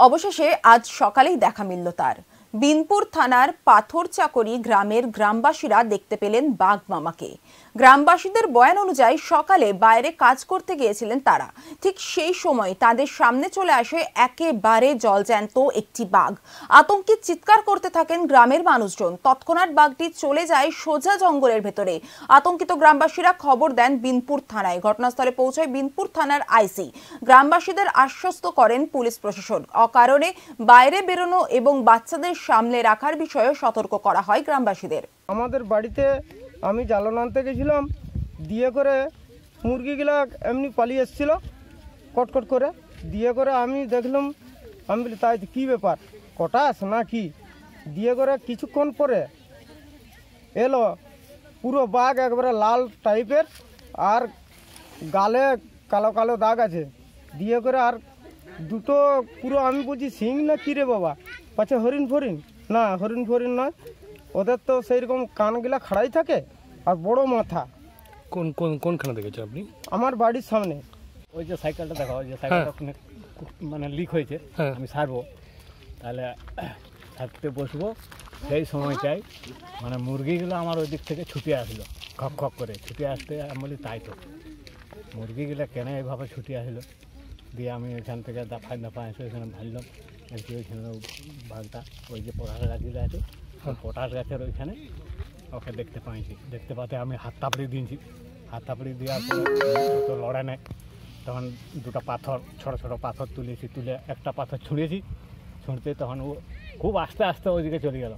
অবশেষে আজ সকালেই দেখা মিলল তার। বিনপুর থানার পাথরচাকরি গ্রামের গ্রামবাসীরা দেখতে পেলেন বাঘ মামাকে। গ্রামবাসীদের বয়ান অনুযায়ী সকালে বাইরে কাজ করতে গিয়েছিলেন তারা। ঠিক সেই সময় তাদের সামনে চলে আসে একেবারে জলজ্যান্ত একটি বাঘ। আতঙ্কে চিৎকার করতে থাকেন গ্রামের মানুষজন। তৎক্ষণাৎ বাঘটি চলে যায় সোজা জঙ্গলের ভেতরে। আতঙ্কিত গ্রামবাসীরা খবর দেন বিনপুর থানায়। ঘটনাস্থলে পৌঁছায় বিনপুর থানার আইসি। গ্রামবাসীদের আশ্বস্ত করেন পুলিশ প্রশাসন। অকারণে বাইরে বেরোনো এবং বাচ্চাদের সামলে রাখার বিষয়ে সতর্ক করা হয় গ্রামবাসীদের। আমাদের বাড়িতে আমি জ্বালান আনতে গেছিলাম, দিয়ে করে মুরগিগুলা এমনি পালিয়ে এসেছিল কটকট করে, দিয়ে করে আমি দেখলাম, আমি বলি তাই কী ব্যাপার, কটাস না কি, দিয়ে করে কিছুক্ষণ পরে এলো পুরো বাঘ, একবারে লাল টাইপের, আর গালে কালো কালো দাগ আছে, দিয়ে করে আর দুটো পুরো, আমি বলছি সিং না কী রে বাবা, পাচ্ছে হরিণ ফরিণ, না হরিণ ফরিণ নয়, ওদের তো সেইরকম কানগুলা খাড়াই থাকে আর বড় মাথা। কোনখানে দেখেছেন আপনি? আমার বাড়ির সামনে। ওই যে সাইকেলটা দেখো, ওই যে সাইকেলটা মানে লিক হয়েছে, আমি সারবো, তাহলে সারতে বসবো, সেই সময়টাই মানে মুরগিগুলো আমার ওই দিক থেকে ছুটে আসলো, খক খক করে ছুটে আসতে, আমি বলি তাই তো মুরগিগুলো কেন এইভাবে ছুটে আসলো। দিয়ে আমি ওইখান থেকে দাফায় এসে ওইখানে ভাবলাম দেখছি ওইখানে বাঘটা ওই যে পটাশ গাছগুলো আছে, পটাশ গাছের ওইখানে ওকে দেখতে পাতে আমি হাত তাপড়ি দিয়েছি। হাত তাপড়ি দেওয়ার পরে তো লড়ে নেয়, তখন দুটো পাথর, ছোটো ছোটো পাথর তুলেছি, তুলে একটা পাথর ছুঁড়েছি, ছুঁড়তে তখন ও খুব আস্তে আস্তে ওইদিকে চলে গেল।